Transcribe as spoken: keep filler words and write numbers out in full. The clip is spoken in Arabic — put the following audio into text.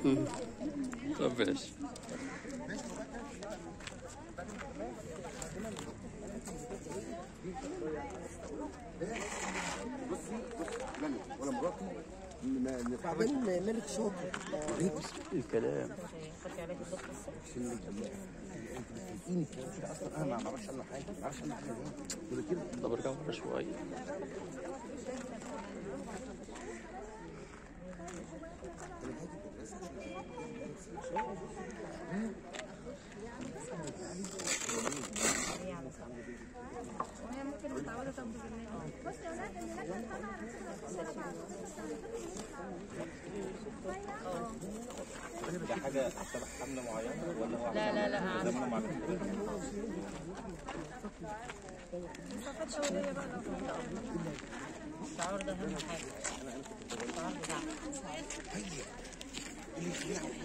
طب ماشي. بصي بصي ملك ولا مراتي بعدين ملك شاطر الكلام خدي علاج الضغط الصبح. انت اصلا انا ما بعرفش عنه حاجه، ما بعرفش عنه حاجه ليه؟ كده طب ارجع ورا شويه. وهي ممكن متعودة تاخد بالنادي. بص يا ولاد اللي لازم طبعا ده حاجة تبع حملة معينة ولا هو لا لا لا زمانه مع مسافات شهرية بقى لو الشعور ده أهم حاجة. الشعور بتاعك.